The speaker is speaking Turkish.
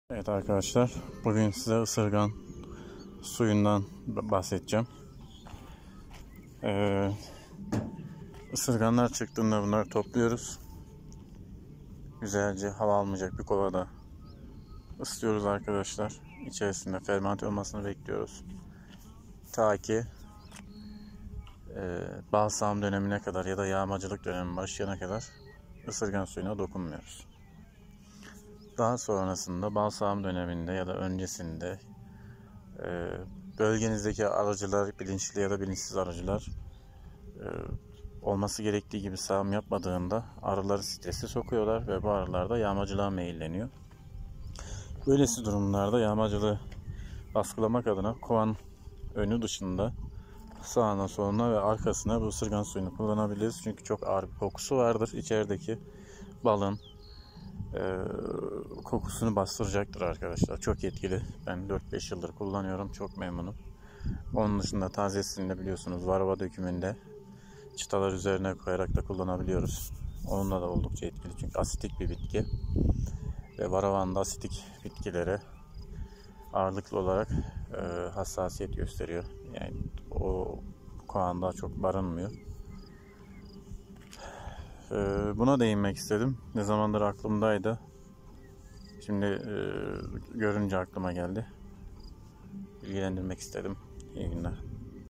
Evet arkadaşlar, bugün size ısırgan suyundan bahsedeceğim. Isırganlar çıktığında bunları topluyoruz. Güzelce hava almayacak bir kovada ısıtıyoruz arkadaşlar. İçerisinde fermente olmasını bekliyoruz. Ta ki balsam dönemine kadar ya da yağmacılık dönemi başlayana kadar ısırgan suyuna dokunmuyoruz. Daha sonrasında balsam döneminde ya da öncesinde bölgenizdeki arıcılar, bilinçli ya da bilinçsiz arıcılar olması gerektiği gibi sağım yapmadığında arıları strese sokuyorlar ve bu arılar da yağmacılığa meyilleniyor. Böylesi durumlarda yağmacılığı baskılamak adına kovan önü dışında sağına soluna ve arkasına bu ısırgan suyunu kullanabiliriz. Çünkü çok ağır bir kokusu vardır. İçerideki balın kokusunu bastıracaktır arkadaşlar. Çok etkili. Ben 4-5 yıldır kullanıyorum. Çok memnunum. Onun dışında tazesini de biliyorsunuz varava dökümünde çıtalar üzerine koyarak da kullanabiliyoruz. Onunla da oldukça etkili. Çünkü asitik bir bitki. Ve varavanda asitik bitkilere ağırlıklı olarak hassasiyet gösteriyor. Yani o kovanda çok barınmıyor. Buna değinmek istedim. Ne zamandır aklımdaydı. Şimdi görünce aklıma geldi. Bilgilendirmek istedim. İyi günler.